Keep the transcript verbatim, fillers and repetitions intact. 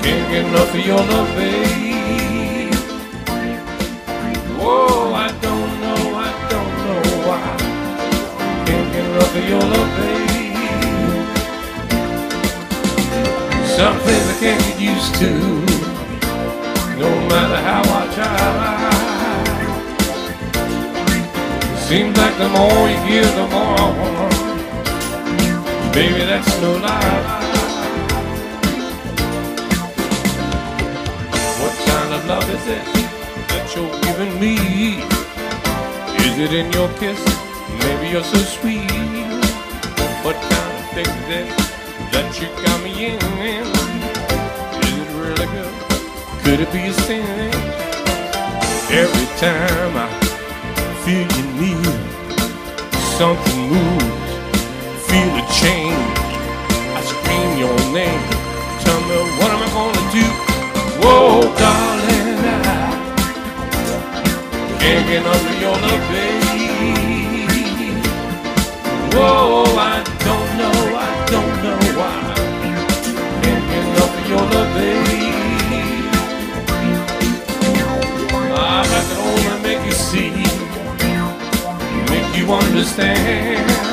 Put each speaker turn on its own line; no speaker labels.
Can't get enough of your love, babe. Whoa, I don't know, I don't know why. Can't get enough of your love, babe. Some things I can't get used to, no matter how I try. Seems like the more you give, the more I want. Baby, that's no lie. What kind of love is it that you're giving me? Is it in your kiss? Maybe you're so sweet. What kind of fix is it that you got me in? Is it really good? Could it be a sin? Every time I feel you need something moves, feel a change. I scream your name. Tell me, what am I gonna do? Whoa, darling, I can't get enough of your love, babe. Whoa, I don't know, I don't know why. Can't get enough of your love, babe. I can only make you see, make you understand.